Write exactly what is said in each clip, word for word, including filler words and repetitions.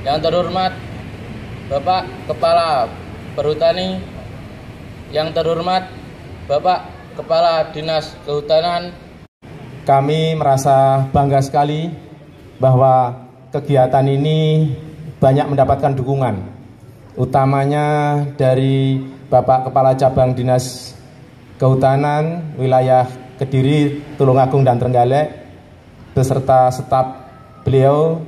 Yang terhormat Bapak Kepala Perhutani, yang terhormat Bapak Kepala Dinas Kehutanan. Kami merasa bangga sekali bahwa kegiatan ini banyak mendapatkan dukungan, utamanya dari Bapak Kepala Cabang Dinas Kehutanan wilayah Kediri, Tulungagung, dan Trenggalek beserta staf beliau.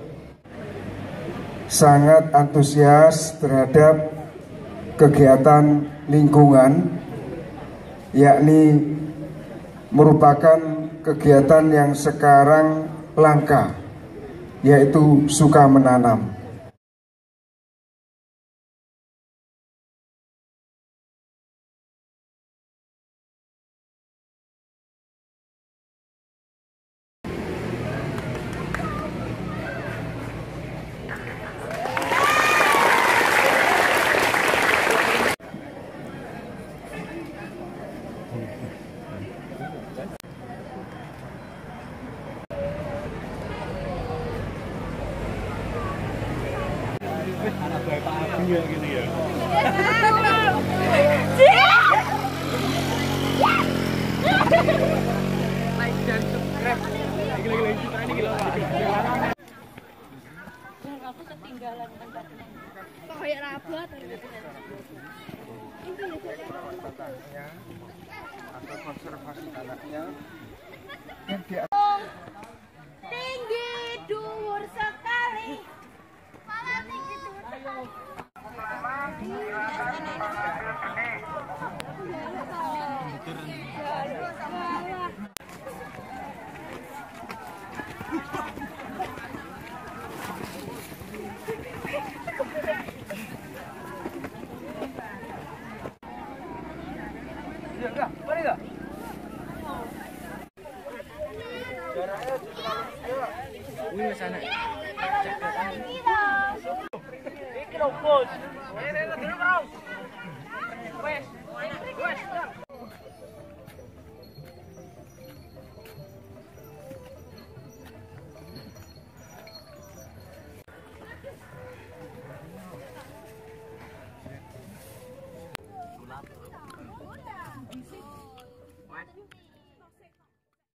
Sangat antusias terhadap kegiatan lingkungan, yakni merupakan kegiatan yang sekarang langka, yaitu suka menanam. Anak baik Pak Abi ya gini ya. Like dan subscribe. Lagi-lagi kita ini gila Pak. Aku ketinggalan tempatnya. Kok kayak rabot ini ya atau konservasi tanahnya yang di tinggi dhuwur sekali. Malah tinggi dhuwur sekali. Ya, enggak, mari enggak? Wih, sana. Iki lho, Bos. Ini dulu, Bro.